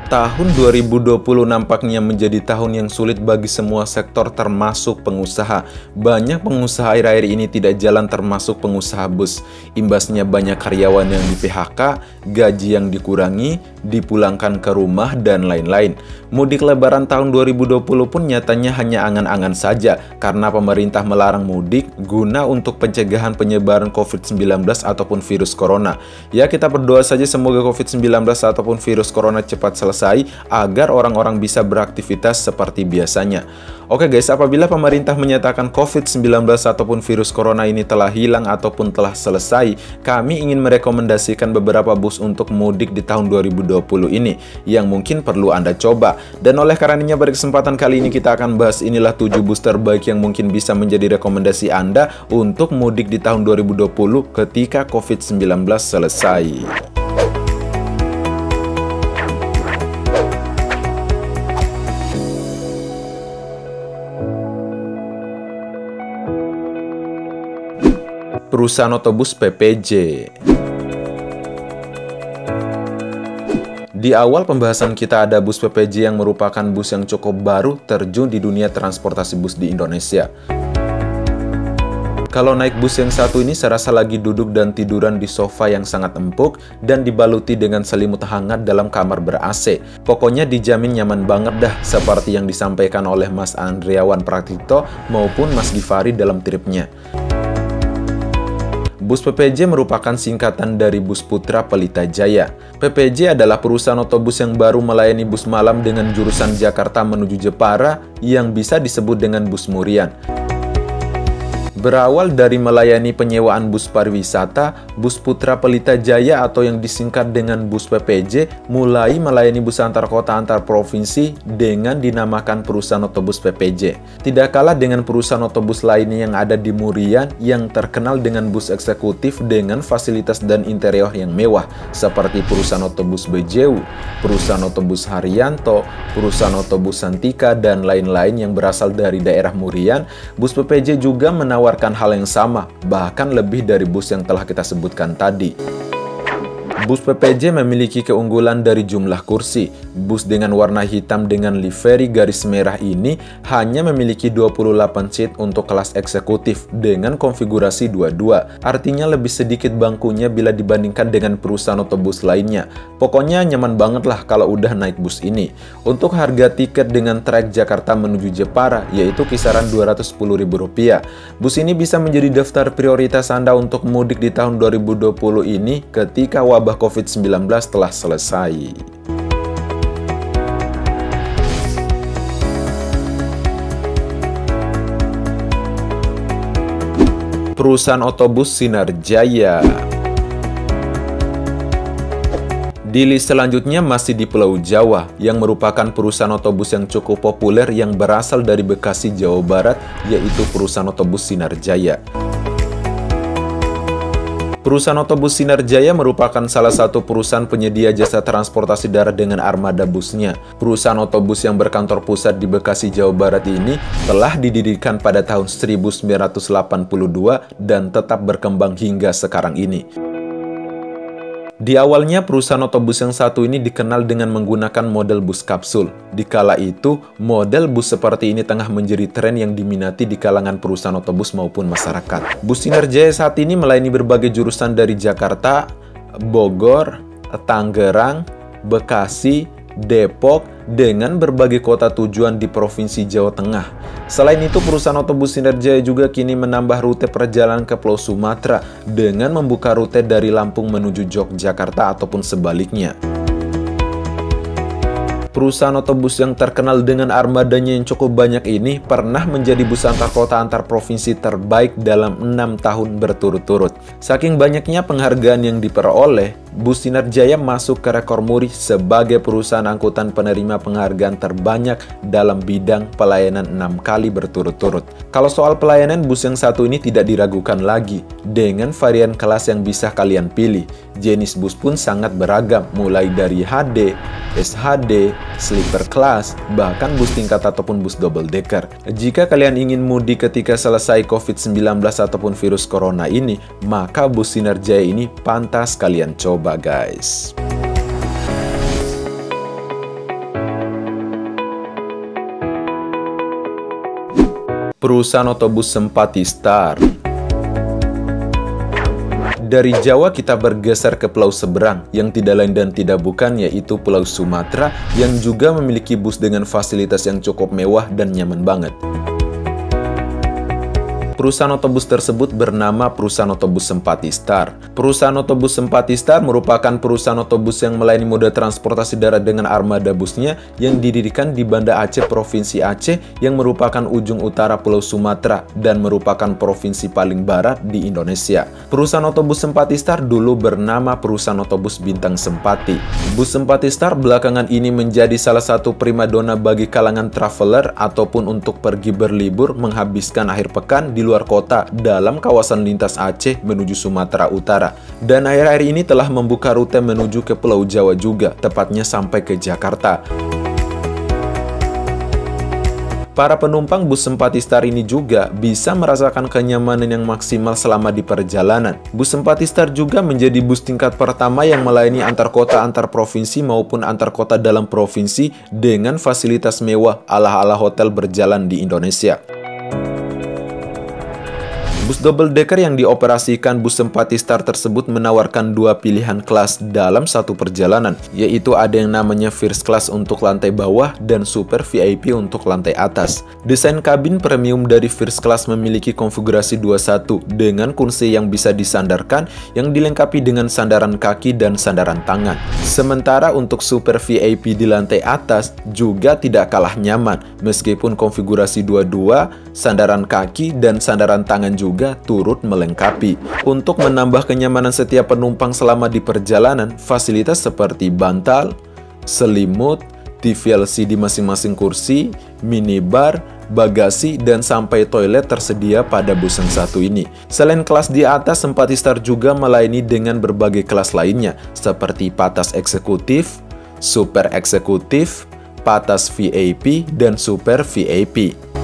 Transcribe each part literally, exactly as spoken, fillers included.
Tahun dua ribu dua puluh nampaknya menjadi tahun yang sulit bagi semua sektor termasuk pengusaha. Banyak pengusaha akhir-akhir ini tidak jalan termasuk pengusaha bus. Imbasnya banyak karyawan yang di P H K, gaji yang dikurangi, dipulangkan ke rumah, dan lain-lain. Mudik lebaran tahun dua ribu dua puluh pun nyatanya hanya angan-angan saja karena pemerintah melarang mudik guna untuk pencegahan penyebaran COVID sembilan belas ataupun virus corona. Ya, kita berdoa saja semoga COVID sembilan belas ataupun virus corona cepat selesai agar orang-orang bisa beraktivitas seperti biasanya. Oke guys, apabila pemerintah menyatakan COVID sembilan belas ataupun virus corona ini telah hilang ataupun telah selesai, kami ingin merekomendasikan beberapa bus untuk mudik di tahun dua ribu dua puluh ini yang mungkin perlu Anda coba. Dan oleh karenanya pada kesempatan kali ini kita akan bahas inilah tujuh bus terbaik yang mungkin bisa menjadi rekomendasi Anda untuk mudik di tahun dua ribu dua puluh ketika COVID sembilan belas selesai. Perusahaan otobus P P J. Di awal pembahasan kita ada bus P P J yang merupakan bus yang cukup baru terjun di dunia transportasi bus di Indonesia. Kalau naik bus yang satu ini saya rasa lagi duduk dan tiduran di sofa yang sangat empuk dan dibaluti dengan selimut hangat dalam kamar ber-A C. Pokoknya dijamin nyaman banget dah, seperti yang disampaikan oleh Mas Andriawan Praktito maupun Mas Givari dalam tripnya. Bus P P J merupakan singkatan dari Bus Putra Pelita Jaya. P P J adalah perusahaan otobus yang baru melayani bus malam dengan jurusan Jakarta menuju Jepara yang bisa disebut dengan bus Murian. Berawal dari melayani penyewaan bus pariwisata, Bus Putra Pelita Jaya atau yang disingkat dengan Bus P P J mulai melayani bus antar kota antar provinsi dengan dinamakan perusahaan otobus P P J. Tidak kalah dengan perusahaan otobus lainnya yang ada di Murian yang terkenal dengan bus eksekutif dengan fasilitas dan interior yang mewah seperti perusahaan otobus B J U, perusahaan otobus Haryanto, perusahaan otobus Santika, dan lain-lain yang berasal dari daerah Murian. Bus P P J juga menawarkan hal yang sama, bahkan lebih dari bus yang telah kita sebutkan tadi. Bus P P J memiliki keunggulan dari jumlah kursi. Bus dengan warna hitam dengan livery garis merah ini hanya memiliki dua puluh delapan seat untuk kelas eksekutif dengan konfigurasi dua-dua. Artinya lebih sedikit bangkunya bila dibandingkan dengan perusahaan otobus lainnya. Pokoknya nyaman banget lah kalau udah naik bus ini. Untuk harga tiket dengan trayek Jakarta menuju Jepara yaitu kisaran dua ratus sepuluh ribu rupiah. Bus ini bisa menjadi daftar prioritas Anda untuk mudik di tahun dua ribu dua puluh ini ketika wabah COVID sembilan belas telah selesai. Perusahaan otobus Sinar Jaya. Di list selanjutnya masih di Pulau Jawa, yang merupakan perusahaan otobus yang cukup populer yang berasal dari Bekasi, Jawa Barat, yaitu perusahaan otobus Sinar Jaya. Perusahaan otobus Sinar Jaya merupakan salah satu perusahaan penyedia jasa transportasi darat dengan armada busnya. Perusahaan otobus yang berkantor pusat di Bekasi, Jawa Barat ini telah didirikan pada tahun seribu sembilan ratus delapan puluh dua dan tetap berkembang hingga sekarang ini. Di awalnya, perusahaan otobus yang satu ini dikenal dengan menggunakan model bus kapsul. Di kala itu, model bus seperti ini tengah menjadi tren yang diminati di kalangan perusahaan otobus maupun masyarakat. Bus Sinar Jaya saat ini melayani berbagai jurusan dari Jakarta, Bogor, Tangerang, Bekasi, Depok, dengan berbagai kota tujuan di Provinsi Jawa Tengah. Selain itu, perusahaan otobus Sinar Jaya juga kini menambah rute perjalanan ke Pulau Sumatera dengan membuka rute dari Lampung menuju Yogyakarta ataupun sebaliknya. Perusahaan otobus yang terkenal dengan armadanya yang cukup banyak ini pernah menjadi bus antar kota antar provinsi terbaik dalam enam tahun berturut-turut. Saking banyaknya penghargaan yang diperoleh, Bus Sinar Jaya masuk ke rekor muri sebagai perusahaan angkutan penerima penghargaan terbanyak dalam bidang pelayanan enam kali berturut-turut. Kalau soal pelayanan, bus yang satu ini tidak diragukan lagi dengan varian kelas yang bisa kalian pilih. Jenis bus pun sangat beragam, mulai dari H D, S H D, sleeper class, bahkan bus tingkat ataupun bus double decker. Jika kalian ingin mudik ketika selesai COVID sembilan belas ataupun virus corona ini, maka bus Sinar Jaya ini pantas kalian coba, guys. Perusahaan otobus Sempati Star. Dari Jawa kita bergeser ke pulau seberang, yang tidak lain dan tidak bukan yaitu Pulau Sumatera, yang juga memiliki bus dengan fasilitas yang cukup mewah dan nyaman banget. Perusahaan otobus tersebut bernama Perusahaan Otobus Sempati Star. Perusahaan Otobus Sempati Star merupakan perusahaan otobus yang melayani moda transportasi darat dengan armada busnya yang didirikan di Banda Aceh, Provinsi Aceh, yang merupakan ujung utara Pulau Sumatera dan merupakan provinsi paling barat di Indonesia. Perusahaan Otobus Sempati Star dulu bernama Perusahaan Otobus Bintang Sempati. Bus Sempati Star belakangan ini menjadi salah satu primadona bagi kalangan traveler ataupun untuk pergi berlibur menghabiskan akhir pekan di luar kota dalam kawasan lintas Aceh menuju Sumatera Utara. Dan akhir-akhir ini telah membuka rute menuju ke Pulau Jawa juga, tepatnya sampai ke Jakarta. Para penumpang bus Sempati Star ini juga bisa merasakan kenyamanan yang maksimal selama di perjalanan. Bus Sempati Star juga menjadi bus tingkat pertama yang melayani antar kota antar provinsi maupun antar kota dalam provinsi dengan fasilitas mewah ala-ala hotel berjalan di Indonesia. Bus double decker yang dioperasikan bus Sempati Star tersebut menawarkan dua pilihan kelas dalam satu perjalanan, yaitu ada yang namanya First Class untuk lantai bawah dan Super V I P untuk lantai atas. Desain kabin premium dari First Class memiliki konfigurasi dua puluh satu dengan kursi yang bisa disandarkan yang dilengkapi dengan sandaran kaki dan sandaran tangan. Sementara untuk Super V I P di lantai atas juga tidak kalah nyaman, meskipun konfigurasi dua puluh dua, sandaran kaki dan sandaran tangan juga turut melengkapi. Untuk menambah kenyamanan setiap penumpang selama di perjalanan, fasilitas seperti bantal, selimut, T V L C di masing-masing kursi, minibar, bagasi, dan sampai toilet tersedia pada bus yang satu ini. Selain kelas di atas, Sempati Star juga melayani dengan berbagai kelas lainnya, seperti Patas Eksekutif, Super Eksekutif, Patas V I P, dan Super V I P.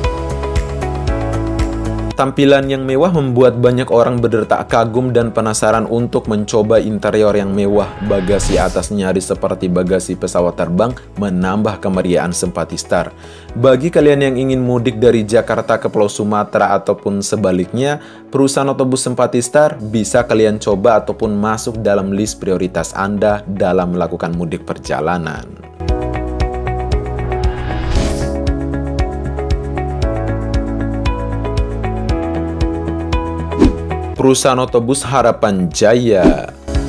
Tampilan yang mewah membuat banyak orang berdetak kagum dan penasaran untuk mencoba interior yang mewah. Bagasi atas nyaris seperti bagasi pesawat terbang, menambah kemeriahan Sempati Star. Bagi kalian yang ingin mudik dari Jakarta ke Pulau Sumatera ataupun sebaliknya, perusahaan otobus Sempati Star bisa kalian coba ataupun masuk dalam list prioritas Anda dalam melakukan mudik perjalanan. Perusahaan otobus Harapan Jaya.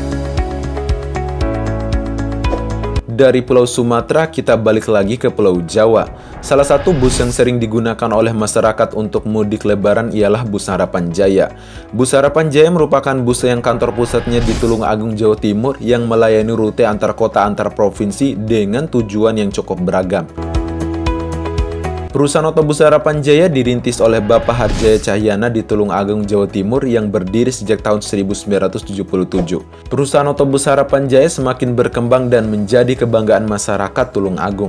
Dari Pulau Sumatera kita balik lagi ke Pulau Jawa. Salah satu bus yang sering digunakan oleh masyarakat untuk mudik lebaran ialah bus Harapan Jaya. Bus Harapan Jaya merupakan bus yang kantor pusatnya di Tulungagung, Jawa Timur, yang melayani rute antar kota antar provinsi dengan tujuan yang cukup beragam. Perusahaan otobus Harapan Jaya dirintis oleh Bapak Harjaya Cahyana di Tulungagung, Jawa Timur yang berdiri sejak tahun seribu sembilan ratus tujuh puluh tujuh. Perusahaan otobus Harapan Jaya semakin berkembang dan menjadi kebanggaan masyarakat Tulungagung.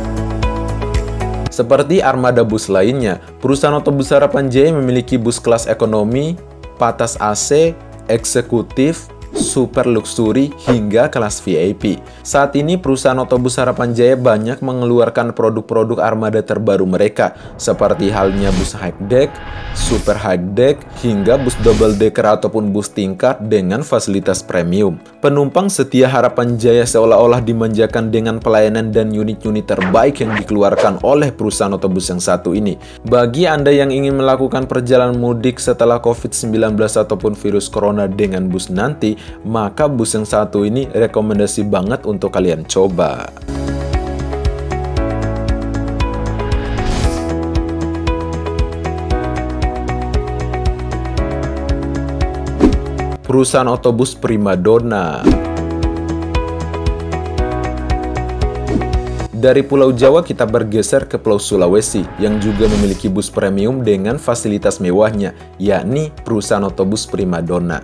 Seperti armada bus lainnya, perusahaan otobus Harapan Jaya memiliki bus kelas ekonomi, Patas A C, eksekutif, super luxury, hingga kelas V I P. Saat ini perusahaan otobus Harapan Jaya banyak mengeluarkan produk-produk armada terbaru mereka, seperti halnya bus high deck, super high deck, hingga bus double decker ataupun bus tingkat dengan fasilitas premium. Penumpang setia Harapan Jaya seolah-olah dimanjakan dengan pelayanan dan unit-unit terbaik yang dikeluarkan oleh perusahaan otobus yang satu ini. Bagi Anda yang ingin melakukan perjalanan mudik setelah COVID sembilan belas ataupun virus corona dengan bus nanti, maka bus yang satu ini rekomendasi banget untuk kalian coba. Perusahaan otobus Primadona. Dari Pulau Jawa kita bergeser ke Pulau Sulawesi yang juga memiliki bus premium dengan fasilitas mewahnya, yakni perusahaan otobus Primadona.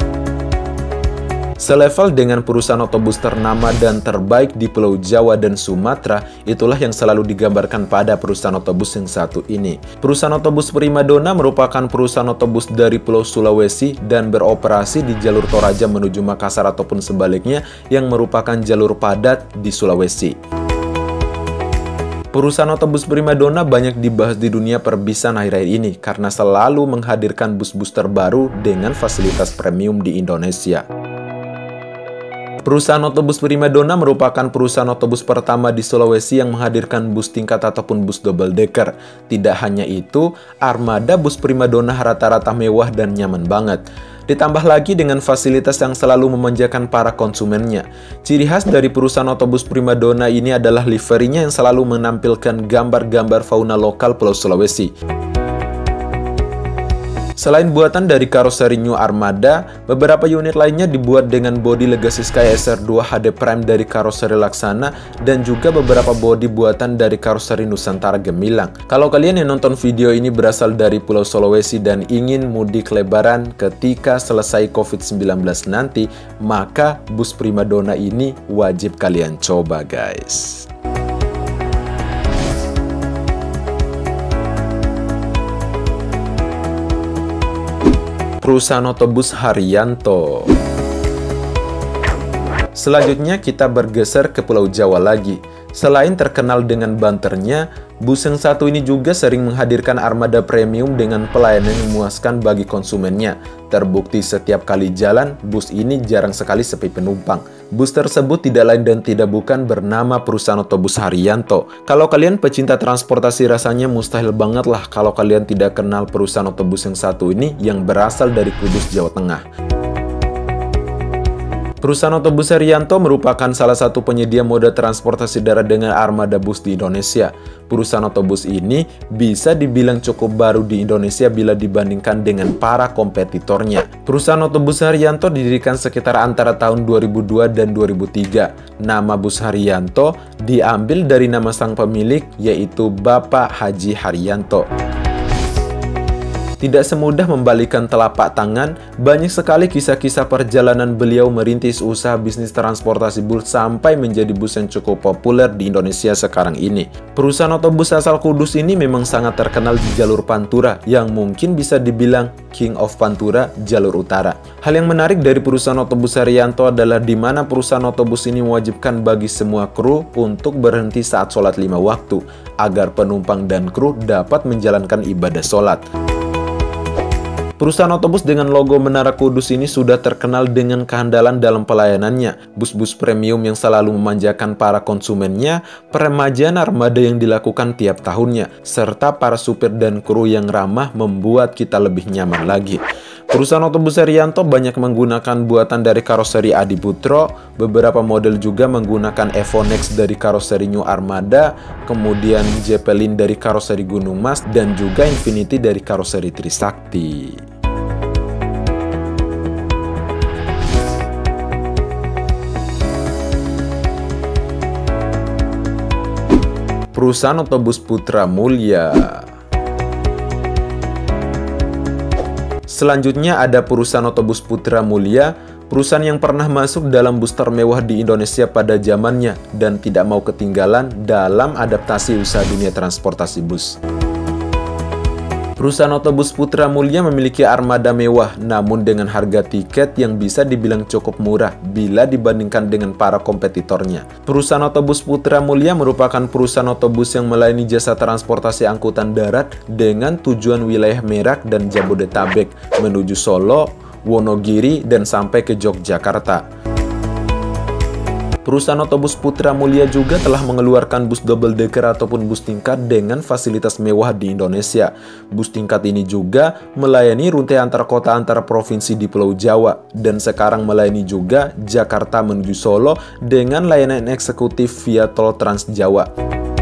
Selevel dengan perusahaan otobus ternama dan terbaik di Pulau Jawa dan Sumatera, itulah yang selalu digambarkan pada perusahaan otobus yang satu ini. Perusahaan otobus Primadona merupakan perusahaan otobus dari Pulau Sulawesi dan beroperasi di jalur Toraja menuju Makassar ataupun sebaliknya yang merupakan jalur padat di Sulawesi. Perusahaan otobus primadona banyak dibahas di dunia perbisan akhir-akhir ini karena selalu menghadirkan bus-bus terbaru dengan fasilitas premium di Indonesia. Perusahaan otobus primadona merupakan perusahaan otobus pertama di Sulawesi yang menghadirkan bus tingkat ataupun bus double decker. Tidak hanya itu, armada bus primadona rata-rata mewah dan nyaman banget. Ditambah lagi dengan fasilitas yang selalu memanjakan para konsumennya. Ciri khas dari perusahaan otobus primadona ini adalah liverinya yang selalu menampilkan gambar-gambar fauna lokal Pulau Sulawesi. Selain buatan dari karoseri New Armada, beberapa unit lainnya dibuat dengan bodi Legacy Sky S R dua H D Prime dari karoseri Laksana dan juga beberapa bodi buatan dari karoseri Nusantara Gemilang. Kalau kalian yang nonton video ini berasal dari Pulau Sulawesi dan ingin mudik lebaran ketika selesai COVID sembilan belas nanti, maka bus primadona ini wajib kalian coba, guys. Perusahaan otobus Haryanto. Selanjutnya kita bergeser ke Pulau Jawa lagi. Selain terkenal dengan banternya, bus yang satu ini juga sering menghadirkan armada premium dengan pelayanan yang memuaskan bagi konsumennya. Terbukti setiap kali jalan, bus ini jarang sekali sepi penumpang. Bus tersebut tidak lain dan tidak bukan bernama perusahaan otobus Haryanto. Kalau kalian pecinta transportasi rasanya mustahil banget lah kalau kalian tidak kenal perusahaan otobus yang satu ini yang berasal dari Kudus, Jawa Tengah. Perusahaan otobus Haryanto merupakan salah satu penyedia moda transportasi darat dengan armada bus di Indonesia. Perusahaan otobus ini bisa dibilang cukup baru di Indonesia bila dibandingkan dengan para kompetitornya. Perusahaan otobus Haryanto didirikan sekitar antara tahun dua ribu dua dan dua ribu tiga. Nama bus Haryanto diambil dari nama sang pemilik, yaitu Bapak Haji Haryanto. Tidak semudah membalikan telapak tangan, banyak sekali kisah-kisah perjalanan beliau merintis usaha bisnis transportasi bus sampai menjadi bus yang cukup populer di Indonesia sekarang ini. Perusahaan otobus asal Kudus ini memang sangat terkenal di jalur Pantura, yang mungkin bisa dibilang King of Pantura, jalur utara. Hal yang menarik dari perusahaan otobus Haryanto adalah di mana perusahaan otobus ini mewajibkan bagi semua kru untuk berhenti saat sholat lima waktu, agar penumpang dan kru dapat menjalankan ibadah sholat. Perusahaan otobus dengan logo Menara Kudus ini sudah terkenal dengan kehandalan dalam pelayanannya, bus-bus premium yang selalu memanjakan para konsumennya, peremajaan armada yang dilakukan tiap tahunnya, serta para supir dan kru yang ramah membuat kita lebih nyaman lagi. Perusahaan otobus Haryanto banyak menggunakan buatan dari karoseri Adiputro, beberapa model juga menggunakan Evonex dari karoseri New Armada, kemudian Zeppelin dari karoseri Gunung Mas, dan juga Infinity dari karoseri Trisakti. Perusahaan otobus Putra Mulya. Selanjutnya ada perusahaan otobus Putra Mulya, perusahaan yang pernah masuk dalam bus termewah di Indonesia pada zamannya dan tidak mau ketinggalan dalam adaptasi usaha dunia transportasi bus. Perusahaan otobus Putra Mulya memiliki armada mewah, namun dengan harga tiket yang bisa dibilang cukup murah bila dibandingkan dengan para kompetitornya. Perusahaan otobus Putra Mulya merupakan perusahaan otobus yang melayani jasa transportasi angkutan darat dengan tujuan wilayah Merak dan Jabodetabek, menuju Solo, Wonogiri, dan sampai ke Yogyakarta. Perusahaan otobus Putra Mulya juga telah mengeluarkan bus double decker ataupun bus tingkat dengan fasilitas mewah di Indonesia. Bus tingkat ini juga melayani rute antar kota antar provinsi di Pulau Jawa, dan sekarang melayani juga Jakarta menuju Solo dengan layanan eksekutif via tol Trans Jawa.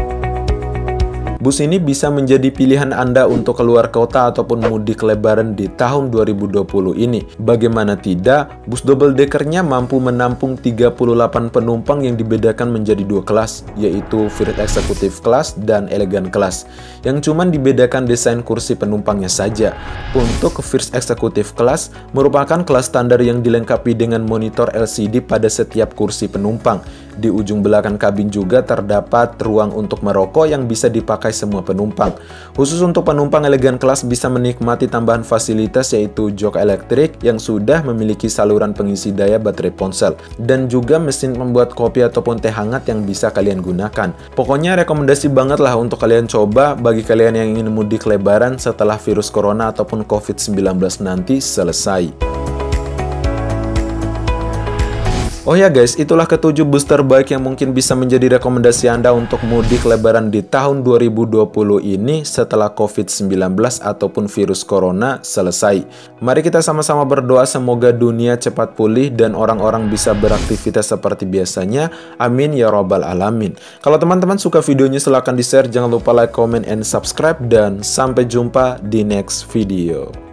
Bus ini bisa menjadi pilihan Anda untuk keluar kota ataupun mudik lebaran di tahun dua ribu dua puluh ini. Bagaimana tidak, bus double deckernya mampu menampung tiga puluh delapan penumpang yang dibedakan menjadi dua kelas, yaitu First Executive Class dan Elegant Class, yang cuman dibedakan desain kursi penumpangnya saja. Untuk First Executive Class merupakan kelas standar yang dilengkapi dengan monitor L C D pada setiap kursi penumpang. Di ujung belakang kabin juga terdapat ruang untuk merokok yang bisa dipakai semua penumpang. Khusus untuk penumpang elegan kelas bisa menikmati tambahan fasilitas yaitu jok elektrik yang sudah memiliki saluran pengisi daya baterai ponsel dan juga mesin membuat kopi ataupun teh hangat yang bisa kalian gunakan. Pokoknya rekomendasi banget lah untuk kalian coba bagi kalian yang ingin mudik lebaran setelah virus corona ataupun covid sembilan belas nanti selesai. Oh ya guys, itulah ketujuh bus terbaik yang mungkin bisa menjadi rekomendasi Anda untuk mudik lebaran di tahun dua ribu dua puluh ini setelah covid sembilan belas ataupun virus corona selesai. Mari kita sama-sama berdoa semoga dunia cepat pulih dan orang-orang bisa beraktivitas seperti biasanya. Amin ya robbal alamin. Kalau teman-teman suka videonya silahkan di-share, jangan lupa like, comment, and subscribe, dan sampai jumpa di next video.